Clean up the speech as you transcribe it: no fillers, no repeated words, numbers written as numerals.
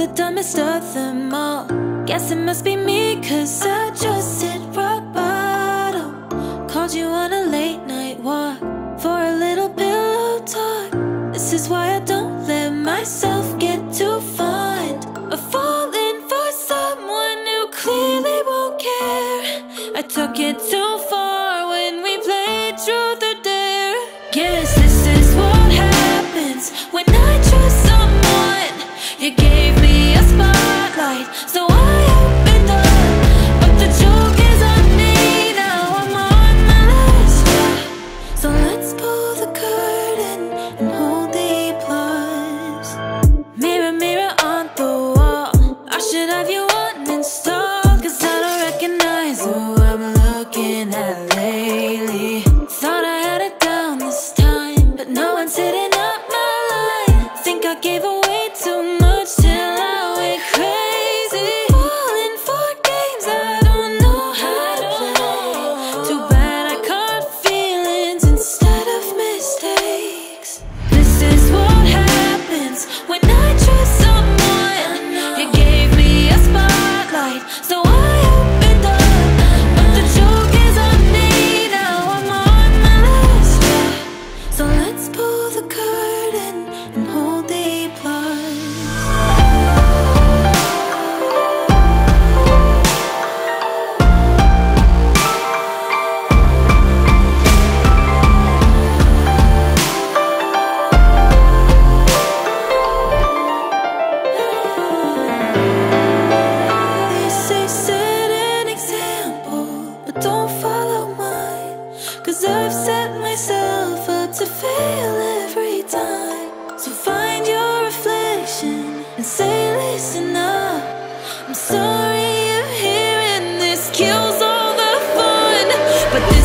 the dumbest of them all. Guess it must be me, cause I just hit rock bottom. Called you on a late night walk for a little pillow talk. This is why I don't let myself get too fond of falling for someone who clearly won't care. I took it too far when we played truth or dare. Guess this is what happens when I trust someone. You gave me a spotlight, so I opened up, but the joke is on me. Now I'm on my last drop. So let's pull the curtain and hold the applause. Mirror, mirror on the wall, I should have you uninstalled, cause I don't recognize who I'm looking at lately. Thought I had it down this time, but no one's hitting up my line. Think I gave away too much till I went crazy. Falling for games I don't know how to play. Too bad I caught feelings instead of mistakes. This is what happens when I trust someone. You gave me a spotlight, so I opened up, but the joke is on me. Now I'm on my last drop. So let's pull the curtain and hold the applause. They say set an example, but don't follow mine, cause I've set myself up to fail every time. So find your reflection and say listen up. I'm sorry if hearing this kills all the fun, but this